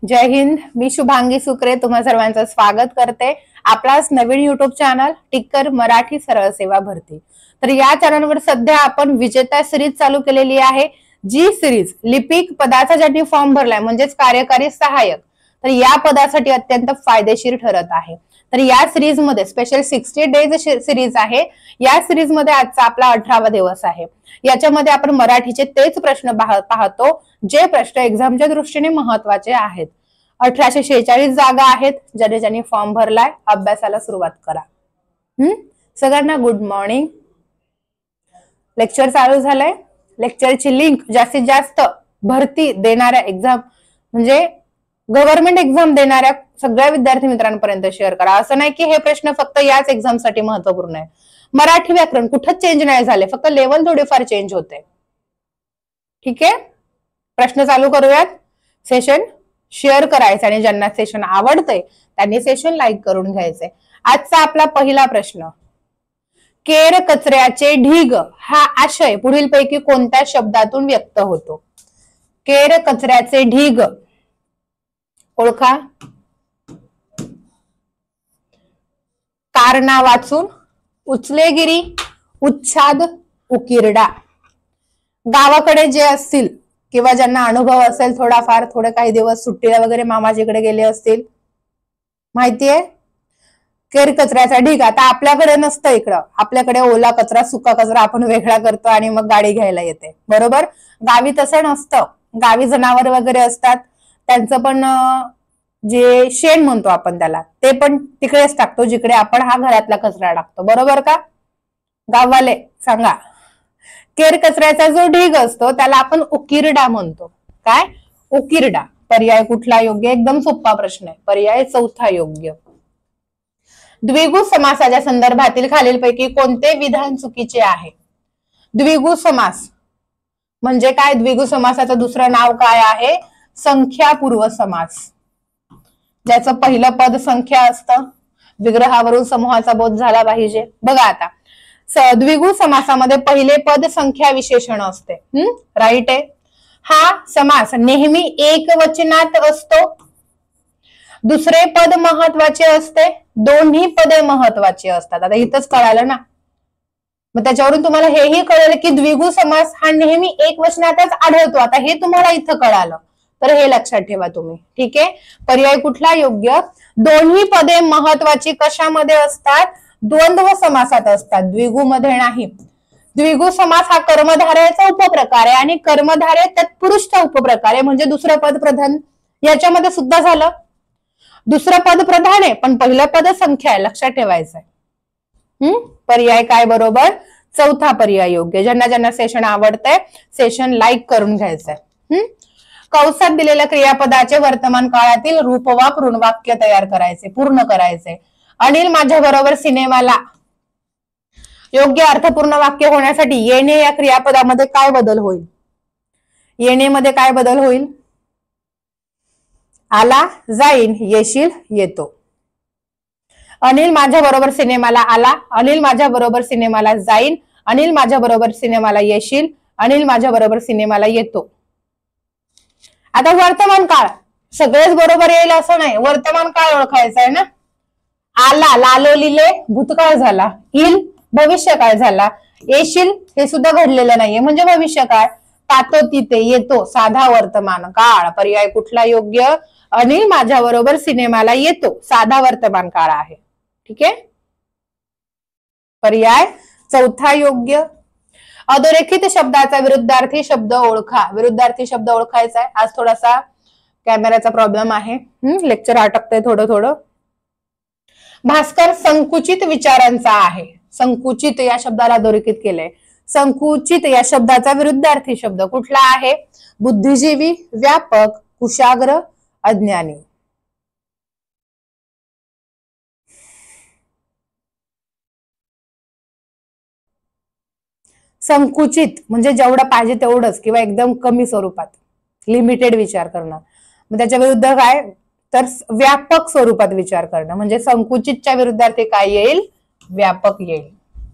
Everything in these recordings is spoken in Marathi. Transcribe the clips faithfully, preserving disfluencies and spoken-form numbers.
जय हिंद. मी शुभांगी सुक्रे तुम्हा सर्वांचं स्वागत करते आपलाच नवीन युट्यूब चॅनल टिक्कर मराठी सरळ सेवा भरती. तर या चॅनलवर सध्या आपण विजेता सिरीज चालू केलेली आहे. जी सिरीज लिपिक पदाचा ज्यांनी फॉर्म भरलाय म्हणजेच कार्यकारी सहाय्यक, तर या पदासाठी अत्यंत फायदेशीर ठरत आहे. तर या सिरीज मध्ये स्पेशल सिक्स्टी डेज सिरीज आहे. या सिरीज मध्ये आजचा आपला अठरावा दिवस आहे. याच्यामध्ये आपण मराठीचे तेच प्रश्न पाहतो जे प्रश्न एक्झामच्या दृष्टीने महत्वाचे आहेत. अठराशे शेहेचाळीस जागा आहेत. ज्याने ज्यांनी फॉर्म भरलाय अभ्यासाला सुरुवात करा. हम्म सगळ्यांना गुड मॉर्निंग. लेक्चर चालू झालंय. लेक्चरची लिंक जास्तीत जास्त भरती देणाऱ्या एक्झाम म्हणजे गव्हर्नमेंट एक्झाम देणाऱ्या सगळ्या विद्यार्थी मित्रांपर्यंत शेअर करा. असं नाही की हे प्रश्न फक्त याच एक्झाम साठी महत्वपूर्ण आहे. मराठी व्याकरण कुठंच चेंज नाही झाले, फक्त लेवल थोडेफार चेंज होते. ठीक आहे, प्रश्न चालू करूयात. सेशन शेअर करायचं आणि ज्यांना सेशन आवडतंय त्यांनी सेशन लाईक करून घ्यायचंय. आजचा आपला पहिला प्रश्न, केर कचऱ्याचे ढीग हा आशय पुढीलपैकी कोणत्या शब्दातून व्यक्त होतो? केर कचऱ्याचे ढीग ओळखा. कारणा वाचून, उचलेगिरी, उच्छाद, उकिरडा. गावाकडे जे असतील किंवा ज्यांना अनुभव असेल थोडाफार, थोडे काही दिवस सुट्टीला वगैरे मामाजीकडे गेले असतील, माहितीये केर कचऱ्याचा ढीग. आता आपल्याकडे नसतं इकडं, आपल्याकडे ओला कचरा सुका कचरा आपण वेगळा करतो आणि मग गाडी घ्यायला येते, बरोबर. गावी तसं नसतं. गावी जनावर वगैरे असतात, त्यांचं पण जे शेण म्हणतो आपण त्याला, ते पण तिकडेच टाकतो जिकडे आपण हा घरातला कचरा टाकतो, बरोबर का? गाववाले सांगा. केर कचऱ्याचा जो ढीग असतो त्याला आपण उकिरडा म्हणतो. काय? उकिरडा. पर्याय कुठला योग्य? एकदम सोपा प्रश्न आहे. पर्याय चौथा योग्य. द्विगु समासाच्या संदर्भातील खालीलपैकी कोणते विधान चुकीचे आहे? द्विगु समास म्हणजे काय? द्विगु समासाचं दुसरं नाव काय आहे? संख्यापूर्व समास. ज्याचं पहिलं पद संख्या असतं. विग्रहावरून समूहाचा बोध झाला पाहिजे. बघा आता, द्विगु समासामध्ये पहिले पद संख्या विशेषण असते. हम्म राईट आहे. हा समास नेहमी एक वचनात असतो. दुसरे पद महत्वाचे असते. दोन्ही पदे महत्वाची असतात. आता इथंच कळालं ना, मग त्याच्यावरून तुम्हाला हेही कळेल की द्विगु समास हा नेहमी एक वचनातच आढळतो. आता हे तुम्हाला इथं कळालं तर हे लक्षात ठेवा तुम्ही. ठीक आहे, पर्याय कुठला योग्य? दोन्ही पदे महत्वाची कशामध्ये असतात? द्वंद्व समासात असतात, द्विगु मध्ये नाही. द्विगु समास हा कर्मधारयाचा उपप्रकार आहे आणि कर्मधारय तत्पुरुषचा उपप्रकार आहे, म्हणजे दुसरं पद प्रधान. याच्यामध्ये सुद्धा झालं, दुसरं पद प्रधान आहे पण पहिलं पद संख्या आहे, लक्षात ठेवायचंय. हम्म पर्याय काय बरोबर? चौथा पर्याय योग्य. ज्यांना ज्यांना सेशन आवडतंय सेशन लाईक करून घ्यायचंय. हम्म कंसात दिलेल्या क्रियापदाचे वर्तमान काळातील रूप वापरून वाक्य तयार करायचे, पूर्ण करायचे. अनिल माझ्या बरोबर सिनेमाला. योग्य अर्थपूर्ण वाक्य होण्यासाठी येणे या क्रियापदामध्ये काय बदल होईल? येणेमध्ये काय बदल होईल? आला, जाईन, येशील, येतो. अनिल माझ्या बरोबर सिनेमाला आला. अनिल माझ्या बरोबर सिनेमाला जाईन. अनिल माझ्या बरोबर सिनेमाला येशील. अनिल माझ्या बरोबर सिनेमाला येतो. आता वर्तमान काळ सगळेच बरोबर येईल असं नाही. वर्तमान काळ ओळखायचा आहे ना. आला लालो लिले भूतकाळ झाला. येईल भविष्यकाळ झाला. येशील हे सुद्धा घडलेलं नाहीये म्हणजे भविष्यकाळ. तातो तिथे येतो साधा वर्तमान काळ. पर्याय कुठला योग्य? अनिल माझ्या बरोबर सिनेमाला येतो साधा वर्तमान काळ आहे. ठीक आहे, पर्याय चौथा योग्य. अधोरेखित शब्दाचा विरुद्धार्थी शब्द ओळखा. विरुद्धार्थी शब्द ओळखायचा आहे. आज थोडासा कॅमेराचा प्रॉब्लेम आहे, लेक्चर अटकतंय थोडं थोडं. भास्कर संकुचित विचारांचा आहे. संकुचित या शब्दाला अधोरेखित केलंय. संकुचित या शब्दाचा विरुद्धार्थी शब्द कुठला आहे? बुद्धिजीवी, व्यापक, कुशाग्र, अज्ञानी. संकुचित म्हणजे जेवढं पाहिजे तेवढंच किंवा एकदम कमी स्वरूपात, लिमिटेड विचार करणं. मग त्याच्या विरुद्ध काय? तर व्यापक स्वरूपात विचार करणं. म्हणजे संकुचितच्या विरुद्धार्थी काय येईल? व्यापक येईल.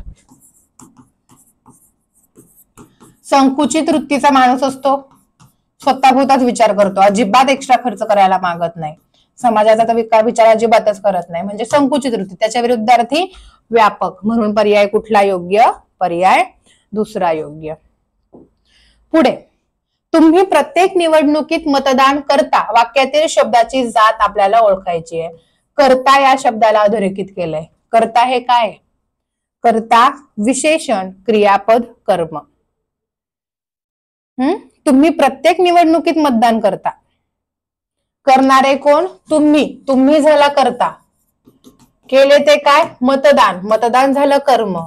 संकुचित वृत्तीचा माणूस असतो स्वतःभूताच विचार करतो, अजिबात एक्स्ट्रा खर्च करायला मागत नाही, समाजाचा तर विचार अजिबातच करत नाही, म्हणजे संकुचित वृत्ती. त्याच्या विरुद्धार्थी व्यापक, म्हणून पर्याय कुठला योग्य? पर्याय दुसरा योग्य. पुढे, तुम्ही प्रत्येक निवडणुकीत मतदान करता. वाक्यातील शब्दाची जात आपल्याला ओळखायची आहे. करता या शब्दाला अधोरेखित केलंय. करता हे काय? करता विशेषण, क्रियापद, कर्म. हम्म तुम्ही प्रत्येक निवडणुकीत मतदान करता. करणारे कोण? तुम्ही. तुम्ही झाला करता. केले ते काय? मतदान. मतदान झालं कर्म.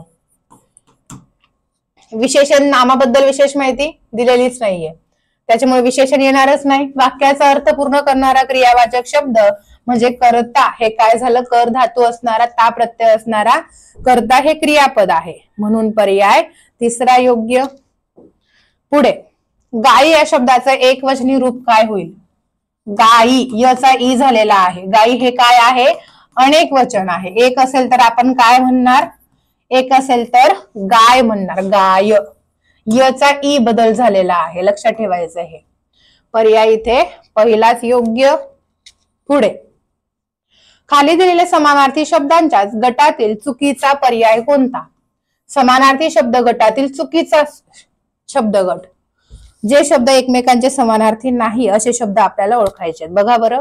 विशेषण, नामाबद्दल विशेष माहिती दिलेलीच नाहीये, त्याच्यामुळे विशेषण येणारच नाही. वाक्याचा अर्थ पूर्ण करणारा क्रियावाचक शब्द म्हणजे करता. हे काय झालं? कर धातू असणारा, ता प्रत्यय असणारा करता हे क्रियापद आहे, म्हणून पर्याय तिसरा योग्य. पुढे, गाई या शब्दाचं एक वचनी रूप काय होईल? गाई, याचा ई झालेला आहे. गाई हे काय आहे? अनेक वचन आहे. एक असेल तर आपण काय म्हणणार? एक असेल तर गाय म्हणणार. गाय, याचा ई बदल झालेला आहे, लक्षात ठेवायचं हे. पर्याय इथे पहिलाच योग्य. पुढे, खाली दिलेल्या समानार्थी शब्दांच्या गटातील चुकीचा पर्याय कोणता? समानार्थी शब्द गटातील चुकीचा शब्दगट. जे शब्द एकमेकांचे समानार्थी नाही असे शब्द आपल्याला ओळखायचे आहेत. बघा बरं.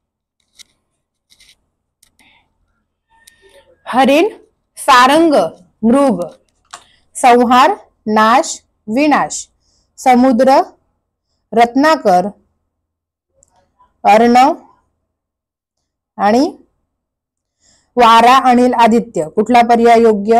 हरिण, सारंग, मृग. संहार, नाश, विनाश. समुद्र, रत्नाकर, अर्णव आणि वारा, अनिल, आदित्य. कुठला पर्याय योग्य?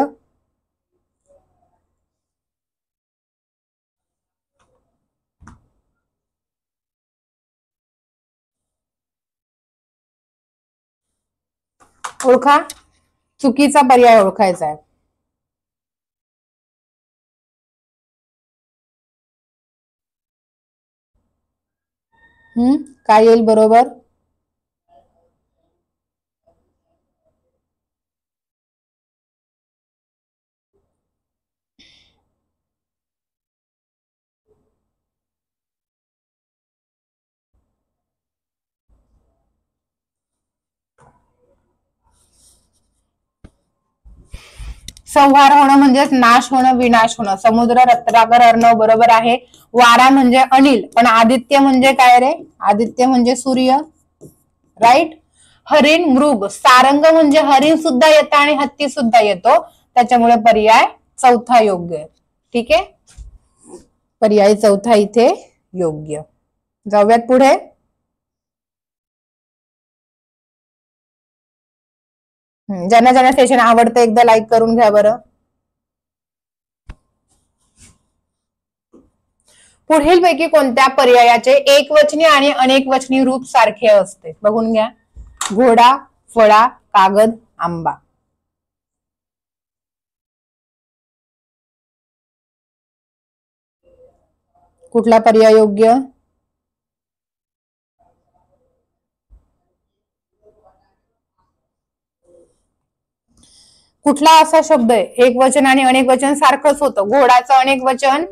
ओळखा, चुकीचा पर्याय ओळखायचा आहे. हम्म काय येईल बरोबर? संहार होणं म्हणजेच नाश होणं, विनाश होणं. समुद्र, रत्नाकर, अर्णव बरोबर आहे. वारा म्हणजे अनिल, पण आदित्य म्हणजे काय रे? आदित्य म्हणजे सूर्य, राईट. हरिण, मृग. सारंग म्हणजे हरिण सुद्धा येतं आणि हत्ती सुद्धा येतो, त्याच्यामुळे पर्याय चौथा योग्य. ठीक आहे, पर्याय चौथा इथे योग्य. जाऊयात पुढे. ज्यांना ज्यांना सेशन आवडतं एकदा लाईक करून घ्या बरं. पुढील पैकी कोणत्या पर्यायाचे एकवचनी आणि अनेक वचनी रूप सारखे असते? बघून घ्या. घोडा, फळा, कागद, आंबा. कुठला पर्याय योग्य? कुठला असा शब्द आहे एक वचन आणि अनेक वचन सारखंच होतं? घोडाचं अनेक वचन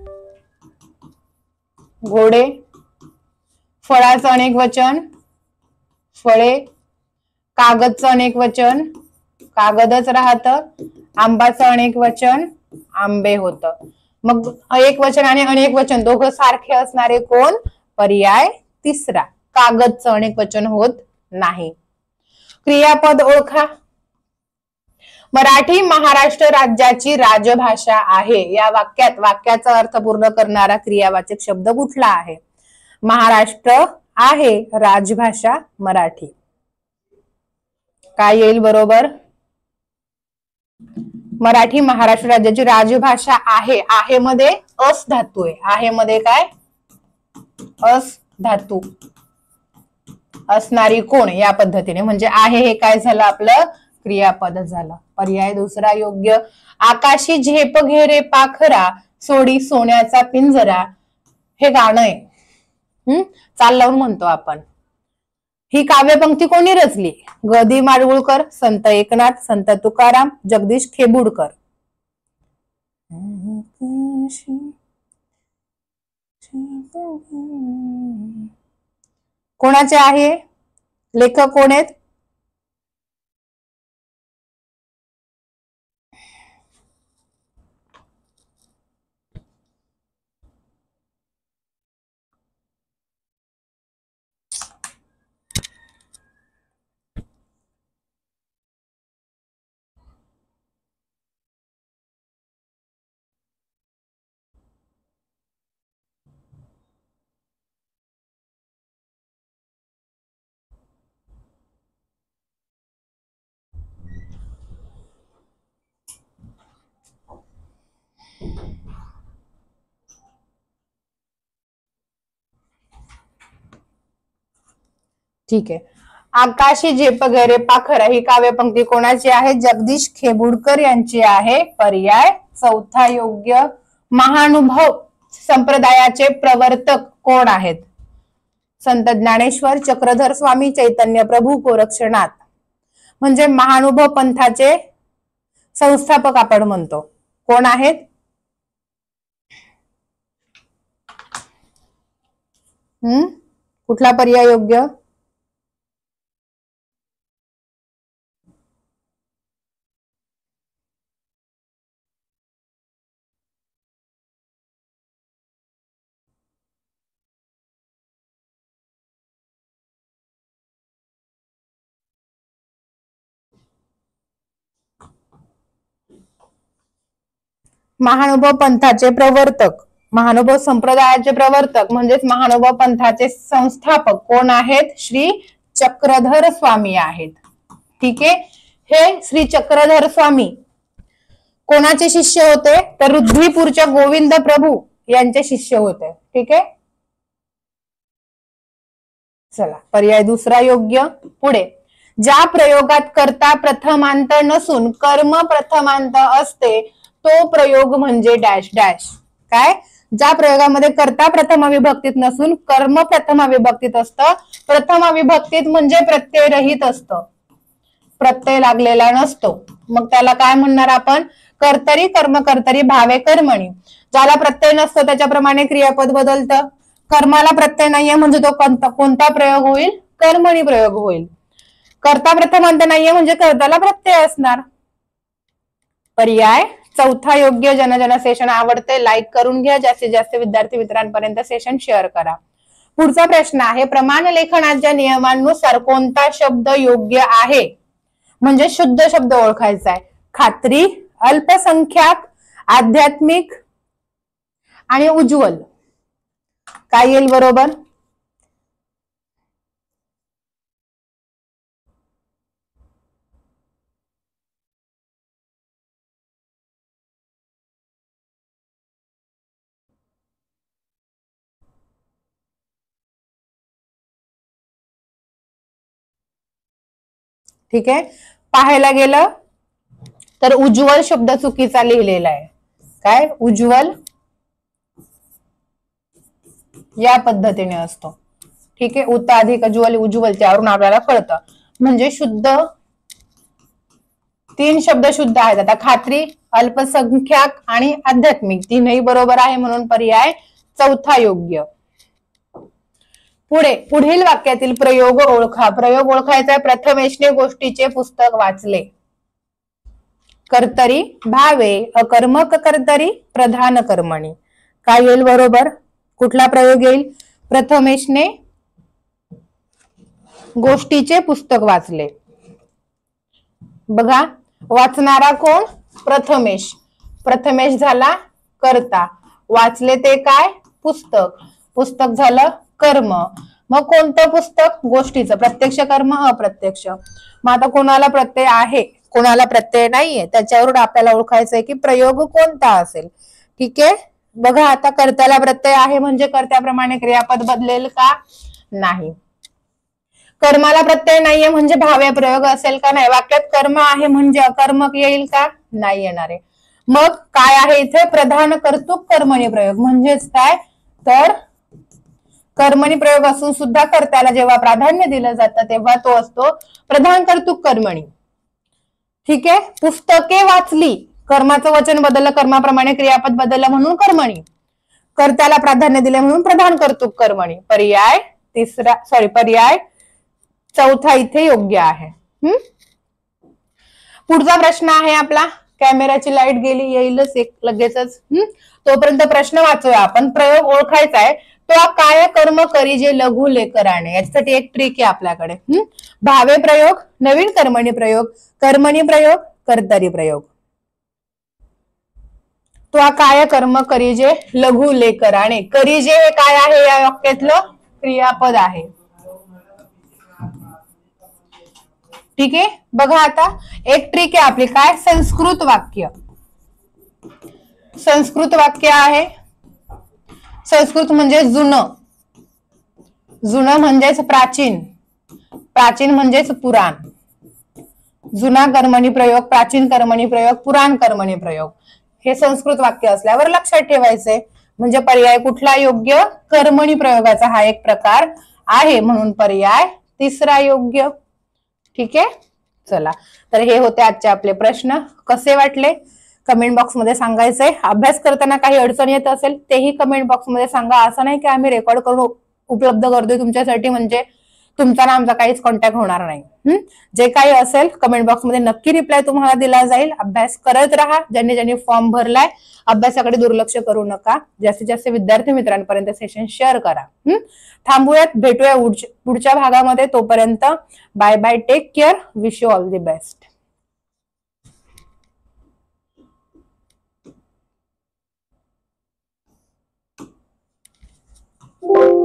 घोडे, फळाचं अनेक वचन फळे, कागदचं अनेक वचन कागदच राहतं, आंबाचं अनेक वचन आंबे होतं. मग एक वचन आणि अनेक वचन दोघं सारखे असणारे कोण? पर्याय तिसरा. कागदचं अनेक वचन होत नाही. क्रियापद ओळखा. मराठी महाराष्ट्र राज्याची राजभाषा आहे. या वाक्यात वाक्याचा अर्थ पूर्ण करणारा क्रियावाचक शब्द कुठला आहे? महाराष्ट्र आहे राजभाषा मराठी. काय येईल बरोबर? मराठी महाराष्ट्र राज्याची राजभाषा आहे. आहे मध्ये अस धातू आहे. आहे मध्ये काय? अस धातू असणारी कोण? या पद्धतीने म्हणजे आहे हे काय झालं? आपलं क्रियापद झालं. पर्याय दुसरा योग्य. आकाशी झेप घेरे पाखरा, सोडी सोन्याचा पिंजरा. हे गाणं आहे. हम्म चाल लावून म्हणतो आपण. ही काव्यपंक्ती कोणी रचली? ग दी माडगुळकर, संत एकनाथ, संत तुकाराम, जगदीश खेबुडकर. कोणाचे आहे? लेखक कोण आहेत? ठीक आहे. आकाशी झेप गे पाखर ही काव्यपंक्ती कोणाची आहे? जगदीश खेबुडकर यांची आहे. पर्याय चौथा योग्य. महानुभव संप्रदायाचे प्रवर्तक कोण आहेत? संत ज्ञानेश्वर, चक्रधर स्वामी, चैतन्य प्रभू, गोरक्षनाथ. म्हणजे महानुभव पंथाचे संस्थापक आपण म्हणतो. कोण आहेत? हम्म कुठला पर्याय योग्य? महानुभव पंथाचे प्रवर्तक, महानुभव संप्रदायाचे प्रवर्तक म्हणजेच महानुभव पंथाचे संस्थापक कोण आहेत? श्री चक्रधर स्वामी आहेत. ठीक आहे. हे श्री चक्रधर स्वामी कोणाचे शिष्य होते? तर रुद्रीपूरच्या गोविंद प्रभू यांचे शिष्य होते. ठीक आहे. चला पर्याय दुसरा योग्य. पुढे, ज्या प्रयोगात कर्ता प्रथमांत नसून कर्म प्रथमांत असते तो प्रयोग म्हणजे डॅश डॅश. काय? ज्या प्रयोगामध्ये कर्ता प्रथम विभक्तीत नसून कर्म प्रथम विभक्तीत असतं. प्रथम विभक्तीत म्हणजे प्रत्यय रहित असतं, प्रत्यय लागलेला नसतो. मग त्याला काय म्हणणार आपण? कर्तरी, कर्मकर्तरी, भावे, कर्मणी. ज्याला प्रत्यय नसतो त्याच्याप्रमाणे क्रियापद बदलतं. कर्माला प्रत्यय नाहीये म्हणजे तो कोणता प्रयोग होईल? कर्मणी प्रयोग होईल. कर्ता प्रथमांत नाहीये म्हणजे कर्त्याला प्रत्यय असणार. पर्याय चौथा योग्य. जन जन सेशन आवडते लाईक करून घ्या. जास्तीत जास्त विद्यार्थी मित्रांपर्यंत सेशन शेअर करा. पुढचा प्रश्न आहे, प्रमाण लेखनाच्या नियमांनुसार कोणता शब्द योग्य आहे? म्हणजे शुद्ध शब्द ओळखायचा आहे. खात्री, अल्पसंख्याक, आध्यात्मिक आणि उज्ज्वल. काय येईल बरोबर? ठीक आहे. पाहायला गेलं तर उज्ज्वल शब्द चुकीचा लिहिलेला आहे. काय? उज्ज्वल या पद्धतीने असतो. ठीक आहे. उत अधिक उज्ज्वल, उज्ज्वल त्यावरून आपल्याला कळतं. म्हणजे शुद्ध तीन शब्द शुद्ध आहेत. आता खात्री, अल्पसंख्याक आणि आध्यात्मिक तीनही बरोबर आहे म्हणून पर्याय चौथा योग्य. पुढे, पुढील वाक्यातील प्रयोग ओळखा. प्रयोग ओळखायचा. प्रथमेशने गोष्टीचे पुस्तक वाचले. कर्तरी, भावे, अकर्मक कर्तरी, प्रधान कर्मणी. काय येईल बरोबर? कुठला प्रयोग येईल? प्रथमेशने गोष्टीचे पुस्तक वाचले. बघा, वाचणारा कोण? प्रथमेश. प्रथमेश झाला कर्ता. वाचले ते काय? पुस्तक. पुस्तक झालं कर्म. मग कोणतं पुस्तक? गोष्टीचं. प्रत्यक्ष कर्म, अप्रत्यक्ष. मग आता कोणाला प्रत्यय आहे, कोणाला प्रत्यय नाहीये, त्याच्यावरून आपल्याला ओळखायचंय की प्रयोग कोणता असेल. ठीक आहे. बघा, आता कर्त्याला प्रत्यय आहे म्हणजे कर्त्याप्रमाणे क्रियापद बदलेल का? नाही. कर्माला प्रत्यय नाहीये म्हणजे भाव्य प्रयोग असेल का? नाही. वाक्यात कर्म आहे म्हणजे अकर्मक येईल का? नाही येणार आहे. मग काय आहे इथे? प्रधान कर्तृक कर्मणी प्रयोग. म्हणजेच काय? तर कर्मणी प्रयोग असून सुद्धा कर्त्याला जेव्हा प्राधान्य दिलं जातं तेव्हा तो असतो प्रधान कर्तृक कर्मणी. ठीक आहे. पुस्तके वाचली, कर्माचं वचन बदललं, कर्माप्रमाणे क्रियापद बदललं म्हणून कर्मणी. कर्त्याला प्राधान्य दिले म्हणून प्रधान कर्तृक कर्मणी. पर्याय तिसरा सॉरी पर्याय चौथा इथे योग्य आहे. हम्म पुढचा प्रश्न आहे आपला. कॅमेराची लाईट गेली, येईलच एक लगेचच. हम्म तोपर्यंत प्रश्न वाचूया आपण. प्रयोग ओळखायचा आहे. तो काय कर्म करी जे लघु लेकराने. याच्यासाठी एक ट्रिक आहे आपल्याकडे. हम्म भावे प्रयोग, नवीन कर्मणी प्रयोग, कर्मणी प्रयोग, कर्तरी प्रयोग. तो काय कर्म करी जे लघु लेकराने. करी जे हे काय आहे या वाक्यातलं क्रियापद आहे. ठीक आहे. बघा आता एक ट्रिक आहे आपली. काय संस्कृत वाक्य. संस्कृत वाक्य आहे. संस्कृत म्हणजे जुनं. जुनं म्हणजेच प्राचीन. प्राचीन म्हणजेच पुराण. जुना कर्मणी प्रयोग, प्राचीन कर्मणी प्रयोग, पुराण कर्मणी प्रयोग. हे संस्कृत वाक्य असल्यावर लक्षात ठेवायचंय. म्हणजे पर्याय कुठला योग्य. कर्मणी प्रयोगाचा हा एक प्रकार आहे म्हणून पर्याय तिसरा योग्य. ठीक आहे. चला तर हे होते आजचे आपले प्रश्न. कसे वाटले कमेंट बॉक्स मध्ये सांगायचंय. अभ्यास करताना काही अडचण येत असेल तेही कमेंट बॉक्स मध्ये सांगा. असं नाही की आम्ही रेकॉर्ड करून उपलब्ध करतोय तुमच्यासाठी म्हणजे तुमचा ना आमचा काहीच कॉन्टॅक्ट होणार नाही. हम्म जे काही असेल कमेंट बॉक्स मध्ये नक्की रिप्लाय तुम्हाला दिला जाईल. अभ्यास करत राहा. ज्यांनी ज्यांनी फॉर्म भरलाय अभ्यासाकडे दुर्लक्ष करू नका. जास्तीत जास्त विद्यार्थी मित्रांपर्यंत सेशन शेअर करा. हम्म थांबूयात. भेटूया पुढच्या भागामध्ये. तोपर्यंत bye bye. Take care. Wish you all the best.